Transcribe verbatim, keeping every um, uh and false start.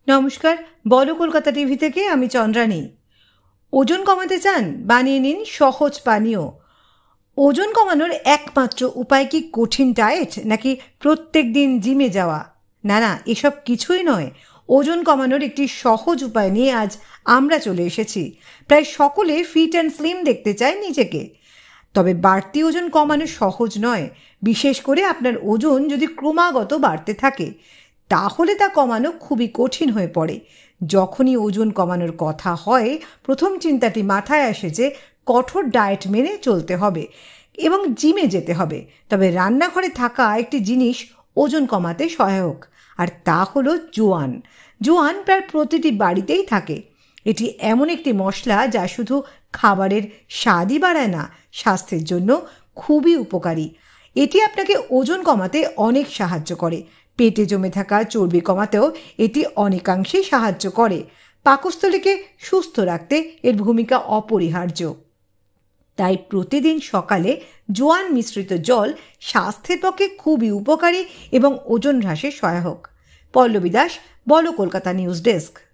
নমস্কার, বলো কলকাতা টিভি থেকে আমি চন্দ্রানী। ওজন কমাতে চান? বানিয়ে নিন সহজ পানীয়। ওজন কমানোর একমাত্র উপায় কি কঠিন ডায়েট, নাকি প্রত্যেক দিন জিমে যাওয়া? না না, এসব কিছুই নয়। ওজন কমানোর একটি সহজ উপায় নিয়ে আজ আমরা চলে এসেছি। প্রায় সকলে ফিট অ্যান্ড স্লিম দেখতে চায় নিজেকে, তবে বাড়তি ওজন কমানো সহজ নয়। বিশেষ করে আপনার ওজন যদি ক্রমাগত বাড়তে থাকে, তাহলে তা কমানো খুবই কঠিন হয়ে পড়ে। যখনই ওজন কমানোর কথা হয়, প্রথম চিন্তাটি মাথায় আসে যে কঠোর ডায়েট মেনে চলতে হবে এবং জিমে যেতে হবে। তবে রান্নাঘরে থাকা একটি জিনিস ওজন কমাতে সহায়ক, আর তা হলো জোয়ান। জোয়ান প্রায় প্রতিটি বাড়িতেই থাকে। এটি এমন একটি মশলা যা শুধু খাবারের স্বাদই বাড়ায় না, স্বাস্থ্যের জন্য খুবই উপকারী। এটি আপনাকে ওজন কমাতে অনেক সাহায্য করে। পেটে জমে থাকা চর্বি কমাতেও এটি অনেকাংশেই সাহায্য করে। পাকস্থলীকে সুস্থ রাখতে এর ভূমিকা অপরিহার্য। তাই প্রতিদিন সকালে জোয়ান মিশ্রিত জল স্বাস্থ্যের পক্ষে খুবই উপকারী এবং ওজন হ্রাসে সহায়ক। পল্লবী দাস, বলো কলকাতা নিউজ ডেস্ক।